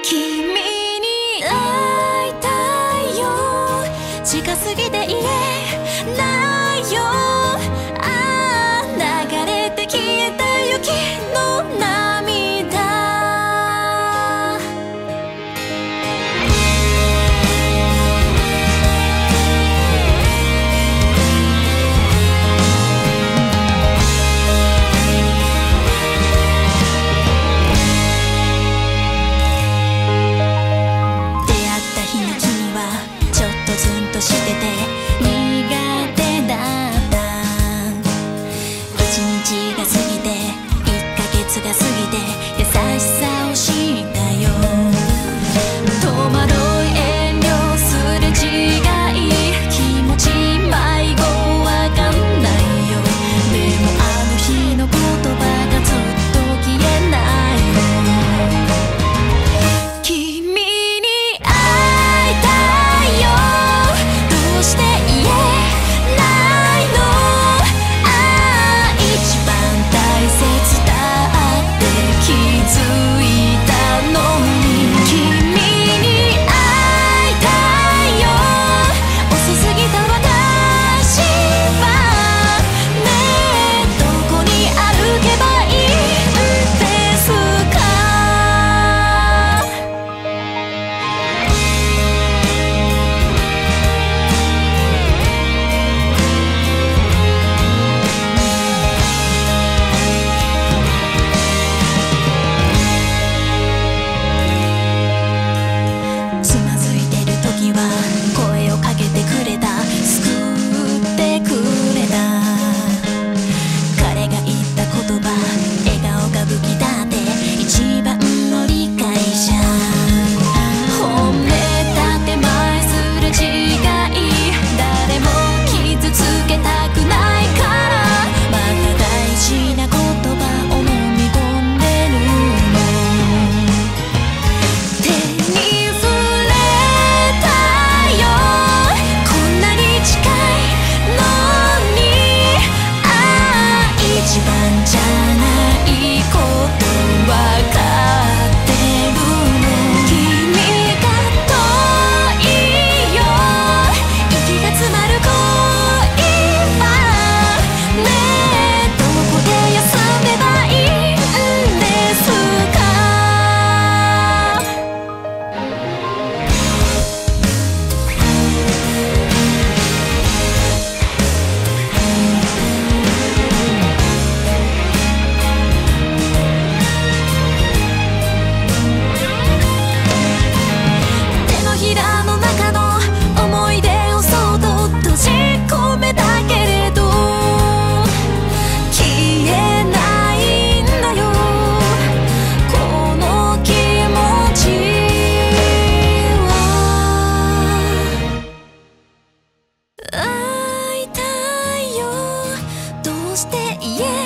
君に会いたいよ、近すぎて言えないよ。ああ流れて消えた雪の涙。してて苦手だった。一日が過ぎて1ヶ月が過ぎて優しさを知ったよ。戸惑い遠慮すれ違い気持ち迷子わかんないよ。でもあの日の言葉がずっと消えないの。君に会いたいよ、して言えないの。ああ一番大切だって気づいたのに。君に会いたいよ、遅すぎた私は。ねえどこに歩けばいいんですか。つまずいてる時は声をかけてくれた、救ってくれた。彼が言った言葉、笑顔が武器だって一番の理解者。褒めたって前すれ違い、誰も傷つけたくないから、また大事な言葉を飲み込んでるの。手に触れたよ、こんなに近いのに。ああ一番じゃないことわかってるの。君が遠いよ、息が詰まる恋は。ねえどこで休めばいいんですか。手のひらの中の思い出をそっと閉じ込めたけれど消えないんだよ、この気持ちは。会いたいよ、どうして言え